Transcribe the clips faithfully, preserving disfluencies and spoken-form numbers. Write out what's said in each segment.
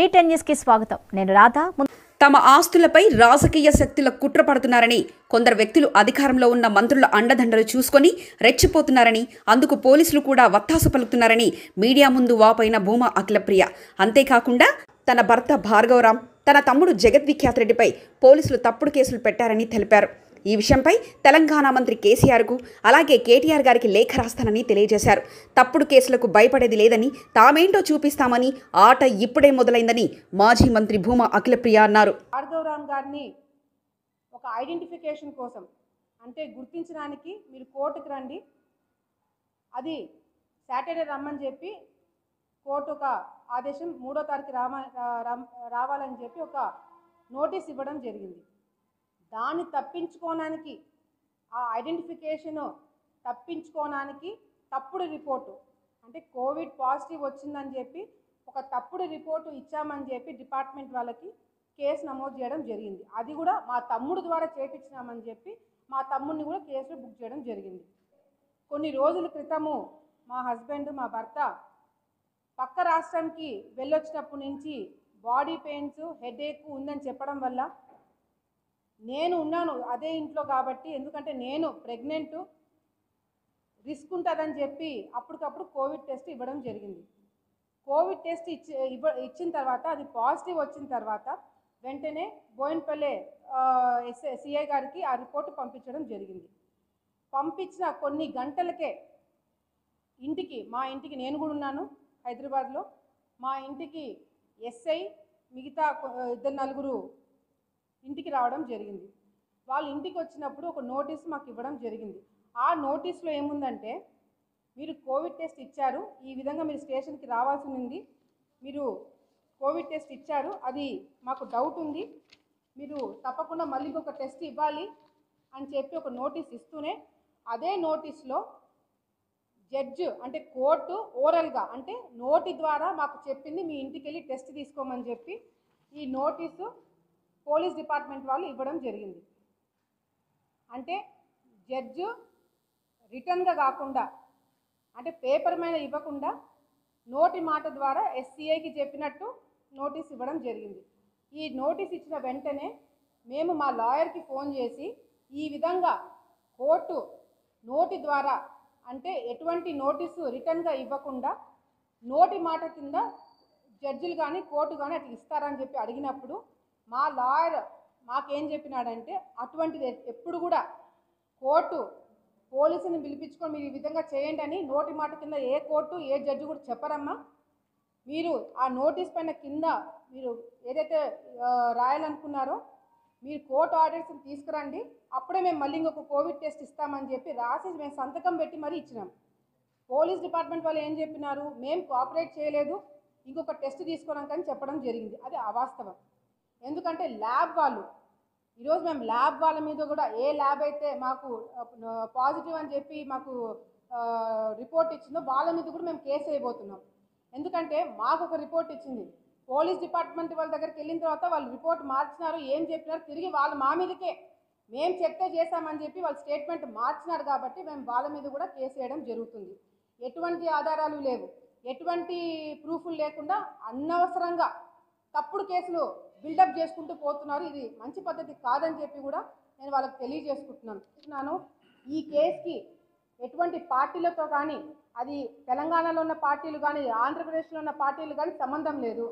Be ten news కి స్వాగతం. నేను రాధా. తమ ఆస్తులపై రాజకీయ శక్తుల కుట్ర పడుతున్నారని, కొందరు వ్యక్తులు అధికారంలో ఉన్న మంత్రుల అండదండలు చూసుకొని రెచ్చిపోతున్నారని, అందుకు పోలీసులు కూడా వత్తాసు పలుకుతున్నారని మీడియా ముందు వాపైన భూమా అఖిలప్రియ. అంతేకాకుండా తన భర్త భార్గవరాం, తన తమ్ముడు జగద్విఖ్యాత్ రెడ్డిపై పోలీసులు తప్పుడు కేసులు పెట్టారని తెలిపారు. ఈ విషయంపై తెలంగాణ మంత్రి కేసీఆర్కు అలాగే కేటీఆర్ గారికి లేఖ రాస్తానని తెలియజేశారు. తప్పుడు కేసులకు భయపడేది లేదని, తామేంటో చూపిస్తామని, ఆట ఇప్పుడే మొదలైందని మాజీ మంత్రి భూమా అఖిలప్రియ అన్నారు. భార్గవరాం గారిని ఒక ఐడెంటిఫికేషన్ కోసం అంటే గుర్తించడానికి మీరు కోర్టుకు రండి, అది సాటర్డే రమ్మని చెప్పి కోర్టు ఒక ఆదేశం మూడో తారీఖు రామ రావాలని చెప్పి ఒక నోటీస్ ఇవ్వడం జరిగింది. దాన్ని తప్పించుకోవడానికి, ఆ ఐడెంటిఫికేషను తప్పించుకోవడానికి తప్పుడు రిపోర్టు అంటే కోవిడ్ పాజిటివ్ వచ్చిందని చెప్పి ఒక తప్పుడు రిపోర్టు ఇచ్చామని చెప్పి డిపార్ట్మెంట్ వాళ్ళకి కేసు నమోదు చేయడం జరిగింది. అది కూడా మా తమ్ముడు ద్వారా చేపించినామని చెప్పి మా తమ్ముడిని కూడా కేసులో బుక్ చేయడం జరిగింది. కొన్ని రోజుల క్రితము మా హస్బెండ్ మా భర్త పక్క రాష్ట్రానికి వెళ్ళొచ్చినప్పటి నుంచి బాడీ పెయిన్స్, హెడేక్ ఉందని చెప్పడం వల్ల నేను ఉన్నాను అదే ఇంట్లో కాబట్టి, ఎందుకంటే నేను ప్రెగ్నెంట్, రిస్క్ ఉంటుందని చెప్పి అప్పటికప్పుడు కోవిడ్ టెస్ట్ ఇవ్వడం జరిగింది. కోవిడ్ టెస్ట్ ఇచ్చి ఇవ్వ ఇచ్చిన తర్వాత అది పాజిటివ్ వచ్చిన తర్వాత వెంటనే బోయిన్పల్లె ఎస్ఐ సిఐ గారికి ఆ రిపోర్టు పంపించడం జరిగింది. పంపించిన కొన్ని గంటలకే ఇంటికి, మా ఇంటికి నేను కూడా ఉన్నాను హైదరాబాద్లో, మా ఇంటికి ఎస్ఐ మిగతా ఇద్దరు నలుగురు ఇంటికి రావడం జరిగింది. వాళ్ళు ఇంటికి వచ్చినప్పుడు ఒక నోటీస్ మాకు ఇవ్వడం జరిగింది. ఆ నోటీస్లో ఏముందంటే, మీరు కోవిడ్ టెస్ట్ ఇచ్చారు, ఈ విధంగా మీరు స్టేషన్కి రావాల్సి ఉంది, మీరు కోవిడ్ టెస్ట్ ఇచ్చారు, అది మాకు డౌట్ ఉంది, మీరు తప్పకుండా మళ్ళీ ఇంకొక టెస్ట్ ఇవ్వాలి అని చెప్పి ఒక నోటీస్ ఇస్తూనే, అదే నోటీస్లో జడ్జ్ అంటే కోర్టు ఓరల్గా అంటే నోటి ద్వారా మాకు చెప్పింది మీ ఇంటికి వెళ్ళి టెస్ట్ తీసుకోమని చెప్పి ఈ నోటీసు పోలీస్ డిపార్ట్మెంట్ వాళ్ళు ఇవ్వడం జరిగింది. అంటే జడ్జు రిటర్న్గా కాకుండా అంటే పేపర్ మీద ఇవ్వకుండా నోటి మాట ద్వారా ఎస్సీఐకి చెప్పినట్టు నోటీస్ ఇవ్వడం జరిగింది. ఈ నోటీస్ ఇచ్చిన వెంటనే మేము మా లాయర్కి ఫోన్ చేసి, ఈ విధంగా కోర్టు నోటి ద్వారా అంటే ఎటువంటి నోటీసు రిటర్న్గా ఇవ్వకుండా నోటి మాట కింద జడ్జిలు కానీ కోర్టు కానీ అట్లా ఇస్తారని చెప్పి అడిగినప్పుడు మా లాయర్ మాకేం చెప్పినాడంటే, అటువంటిది ఎప్పుడు కూడా కోర్టు పోలీసుని పిలిపించుకొని మీరు ఈ విధంగా చేయండి అని నోటి మాట కింద ఏ కోర్టు ఏ జడ్జి కూడా చెప్పరమ్మా. మీరు ఆ నోటీస్ పైన కింద మీరు ఏదైతే రాయాలనుకున్నారో మీరు కోర్టు ఆర్డర్స్ని తీసుకురండి, అప్పుడే మేము మళ్ళీ ఇంకొక కోవిడ్ టెస్ట్ ఇస్తామని చెప్పి రాసి మేము సంతకం పెట్టి మరీ ఇచ్చినాం. పోలీస్ డిపార్ట్మెంట్ వాళ్ళు ఏం చెప్పినారు, మేము కోఆపరేట్ చేయలేదు, ఇంకొక టెస్ట్ తీసుకోవడానికి చెప్పడం జరిగింది. అది అవాస్తవం. ఎందుకంటే ల్యాబ్ వాళ్ళు ఈరోజు మేము ల్యాబ్ వాళ్ళ మీద కూడా ఏ ల్యాబ్ అయితే మాకు పాజిటివ్ అని చెప్పి మాకు రిపోర్ట్ ఇచ్చిందో వాళ్ళ మీద కూడా మేము కేసు వేయబోతున్నాం. ఎందుకంటే మాకు ఒక రిపోర్ట్ ఇచ్చింది, పోలీస్ డిపార్ట్మెంట్ వాళ్ళ దగ్గరికి వెళ్ళిన తర్వాత వాళ్ళు రిపోర్ట్ మార్చినారు, ఏం చెప్పినారు, తిరిగి వాళ్ళు మా మీదకే మేము చెప్తే చేశామని చెప్పి వాళ్ళు స్టేట్మెంట్ మార్చినారు కాబట్టి మేము వాళ్ళ మీద కూడా కేసు వేయడం జరుగుతుంది. ఎటువంటి ఆధారాలు లేవు, ఎటువంటి ప్రూఫ్లు లేకుండా అనవసరంగా తప్పుడు కేసులు బిల్డప్ చేసుకుంటూ పోతున్నారు. ఇది మంచి పద్ధతి కాదని చెప్పి కూడా నేను వాళ్ళకి తెలియజేసుకుంటున్నాను. ఈ కేసుకి ఎటువంటి పార్టీలతో కానీ, అది తెలంగాణలో ఉన్న పార్టీలు కానీ ఆంధ్రప్రదేశ్లో ఉన్న పార్టీలు కానీ సంబంధం లేదు.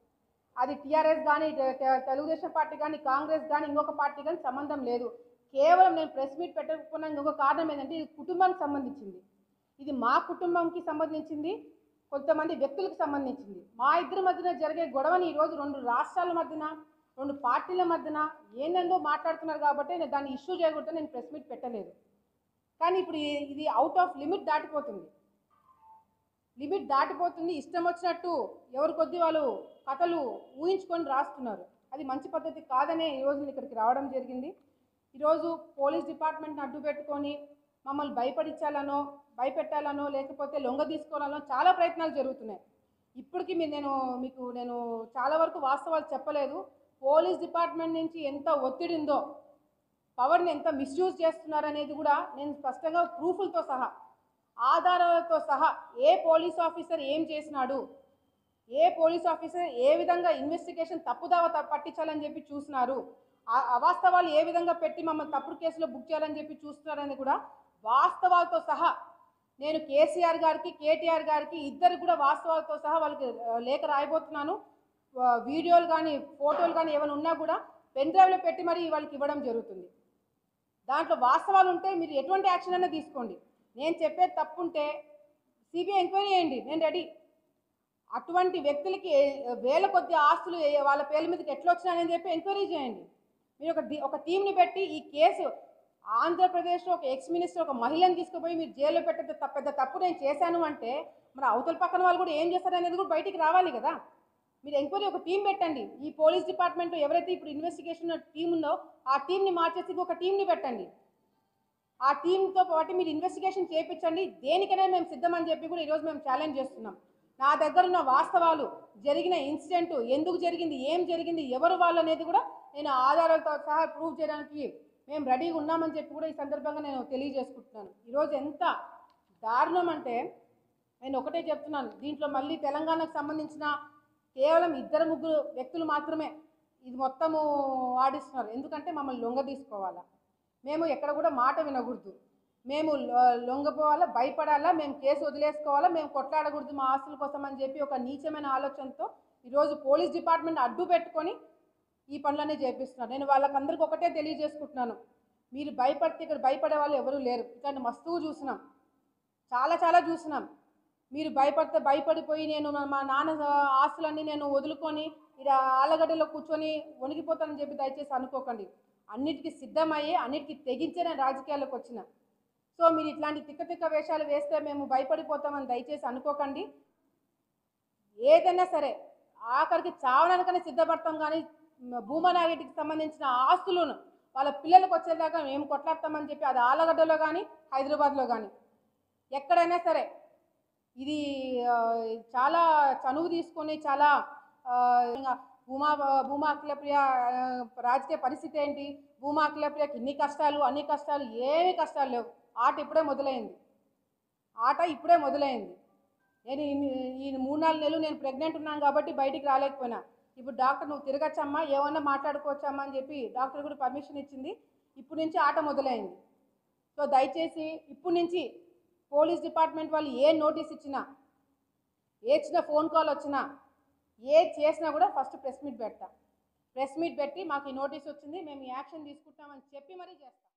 అది టీఆర్ఎస్ కానీ తెలుగుదేశం పార్టీ కానీ కాంగ్రెస్ కానీ ఇంకొక పార్టీ కానీ సంబంధం లేదు. కేవలం నేను ప్రెస్ మీట్ పెట్టకపోయినా ఇంకొక కారణం ఏంటంటే, ఇది కుటుంబానికి సంబంధించింది, ఇది మా కుటుంబంకి సంబంధించింది, కొంతమంది వ్యక్తులకు సంబంధించింది. మా ఇద్దరి మధ్యన జరిగే గొడవని ఈరోజు రెండు రాష్ట్రాల మధ్యన, రెండు పార్టీల మధ్యన ఏందేందో మాట్లాడుతున్నారు కాబట్టి నేను దాన్ని ఇష్యూ చేయకూడదు, నేను ప్రెస్ మీట్ పెట్టలేదు. కానీ ఇప్పుడు ఇది అవుట్ ఆఫ్ లిమిట్ దాటిపోతుంది, లిమిట్ దాటిపోతుంది. ఇష్టం వచ్చినట్టు ఎవరి కొద్దీ వాళ్ళు కథలు ఊహించుకొని రాస్తున్నారు. అది మంచి పద్ధతి కాదనే ఈరోజు ఇక్కడికి రావడం జరిగింది. ఈరోజు పోలీస్ డిపార్ట్మెంట్ని అడ్డు పెట్టుకొని మమ్మల్ని భయపడించాలనో, భయపెట్టాలనో, లేకపోతే లొంగ తీసుకోవాలనో చాలా ప్రయత్నాలు జరుగుతున్నాయి. ఇప్పటికీ మీరు నేను మీకు నేను చాలా వరకు వాస్తవాలు చెప్పలేదు. పోలీస్ డిపార్ట్మెంట్ నుంచి ఎంత ఒత్తిడి ఉందో, పవర్ని ఎంత మిస్యూజ్ చేస్తున్నారనేది కూడా నేను స్పష్టంగా ప్రూఫ్లతో సహా ఆధారాలతో సహా ఏ పోలీస్ ఆఫీసర్ ఏం చేసినాడు, ఏ పోలీస్ ఆఫీసర్ ఏ విధంగా ఇన్వెస్టిగేషన్ తప్పుదావ త- పట్టించాలని చెప్పి చూస్తున్నారు, ఆ అవాస్తవాలు ఏ విధంగా పెట్టి మమ్మల్ని తప్పుడు కేసులో బుక్ చేయాలని చెప్పి చూస్తున్నారని కూడా వాస్తవాలతో సహా నేను కేసీఆర్ గారికి కేటీఆర్ గారికి ఇద్దరికి కూడా వాస్తవాలతో సహా వాళ్ళకి ఆ, లేఖ రాయబోతున్నాను. ఆ, వీడియోలు కానీ ఫోటోలు కానీ ఏమైనా ఉన్నా కూడా పెన్ డ్రైవ్లో పెట్టి మరీ వాళ్ళకి ఇవ్వడం జరుగుతుంది. దాంట్లో వాస్తవాలు ఉంటే మీరు ఎటువంటి యాక్షన్ అయినా తీసుకోండి. నేను చెప్పేది తప్పు ఉంటే సిబిఐ ఎంక్వైరీ చేయండి, నేను రెడీ. అటువంటి వ్యక్తులకి ఏ- వేల కొద్ది ఆస్తులు ఏ- వాళ్ళ పేర్ల మీదకి ఎట్లా వచ్చినాయని చెప్పి ఎంక్వైరీ చేయండి. మీరు ఒక ది- ఒక టీంని పెట్టి ఈ కేసు ఆంధ్రప్రదేశ్లో ఒక ఎక్స్ మినిస్టర్ ఒక మహిళను తీసుకుపోయి మీరు జైల్లో పెట్టే త- పెద్ద తప్పు నేను చేశాను అంటే మరి అవతల పక్కన వాళ్ళు కూడా ఏం చేస్తారు అనేది కూడా బయటికి రావాలి కదా. మీరు ఎంక్వైరీ ఒక టీం పెట్టండి. ఈ పోలీస్ డిపార్ట్మెంట్లో ఎవరైతే ఇప్పుడు ఇన్వెస్టిగేషన్ టీం ఉందో ఆ టీంని మార్చేసి ఒక టీంని పెట్టండి. ఆ టీంతో పాటు మీరు ఇన్వెస్టిగేషన్ చేయించండి. దేనికైనా మేము సిద్ధమని చెప్పి కూడా ఈరోజు మేము ఛాలెంజ్ చేస్తున్నాం. నా దగ్గర ఉన్న వాస్తవాలు, జరిగిన ఇన్సిడెంట్, ఎందుకు జరిగింది, ఏం జరిగింది, ఎవరు వాళ్ళు అనేది కూడా నేను ఆధారాలతో సహా ప్రూవ్ చేయడానికి మేము రెడీగా ఉన్నామని చెప్పి కూడా ఈ సందర్భంగా నేను తెలియజేసుకుంటున్నాను. ఈరోజు ఎంత దారుణం అంటే నేను ఒకటే చెప్తున్నాను, దీంట్లో మళ్ళీ తెలంగాణకు సంబంధించిన కేవలం ఇద్దరు ముగ్గురు వ్యక్తులు మాత్రమే ఇది మొత్తము ఆడిస్తున్నారు. ఎందుకంటే మమ్మల్ని లొంగ తీసుకోవాలా, మేము ఎక్కడ కూడా మాట వినకూడదు, మేము లొ- లొంగపోవాలా, భయపడాలా, మేము కేసు వదిలేసుకోవాలా, మేము కొట్లాడకూడదు మా ఆస్తుల కోసం అని చెప్పి ఒక నీచమైన ఆలోచనతో ఈరోజు పోలీస్ డిపార్ట్మెంట్ అడ్డు పెట్టుకొని ఈ పనులన్నీ చేపిస్తున్నారు. నేను వాళ్ళకందరికీ ఒకటే తెలియజేసుకుంటున్నాను, మీరు భయపడితే ఇక్కడ భయపడే వాళ్ళు ఎవరూ లేరు. ఇక్కడ మస్తువు చూసినాం, చాలా చాలా చూసినాం. మీరు భయపడితే భయపడిపోయి నేను మా నాన్న ఆస్తులన్నీ నేను వదులుకొని ఇలా ఆలగడ్డలో కూర్చొని వణికిపోతానని చెప్పి దయచేసి అనుకోకండి. అన్నిటికీ సిద్ధమయ్యి అన్నిటికీ తెగించే నేను రాజకీయాల్లోకి వచ్చిన. సో మీరు ఇట్లాంటి తిక్క తిక్క వేషాలు వేస్తే మేము భయపడిపోతామని దయచేసి అనుకోకండి. ఏదైనా సరే ఆఖరికి చావడానికనే సిద్ధపడతాం, కానీ భూమనాగిటికి సంబంధించిన ఆస్తులను వాళ్ళ పిల్లలకు వచ్చేదాకా మేము కొట్లాడతామని చెప్పి అది ఆలగడ్డలో కానీ హైదరాబాద్లో కానీ ఎక్కడైనా సరే ఇది ఆ, చాలా చనువు తీసుకొని చాలా ఆ, ఇంకా భూమా భూమా అఖిలప్రియ ఆ, రాజకీయ పరిస్థితి ఏంటి, భూమా అఖిలప్రియకి ఇన్ని కష్టాలు అన్ని కష్టాలు ఏమి కష్టాలు లేవు. ఆట ఇప్పుడే మొదలైంది, ఆట ఇప్పుడే మొదలైంది. నేను ఇన్ని- ఈ మూడు నాలుగు నెలలు నేను ప్రెగ్నెంట్ ఉన్నాను కాబట్టి బయటికి రాలేకపోయినా. ఇప్పుడు డాక్టర్ నువ్వు తిరగచ్చమ్మా, ఏమన్నా మాట్లాడుకోవచ్చమ్మా అని చెప్పి డాక్టర్ కూడా పర్మిషన్ ఇచ్చింది. ఇప్పుడు నుంచి ఆట మొదలైంది. సో దయచేసి ఇప్పుడు నుంచి పోలీస్ డిపార్ట్మెంట్ వాళ్ళు ఏ నోటీస్ ఇచ్చినా, ఏ చిన్న ఫోన్ కాల్ వచ్చినా, ఏ చేసినా కూడా ఫస్ట్ ప్రెస్ మీట్ పెడతా. ప్రెస్ మీట్ పెట్టి మాకు ఈ నోటీస్ వచ్చింది, మేము ఈ యాక్షన్ తీసుకుంటామని చెప్పి మరీ చేస్తాం.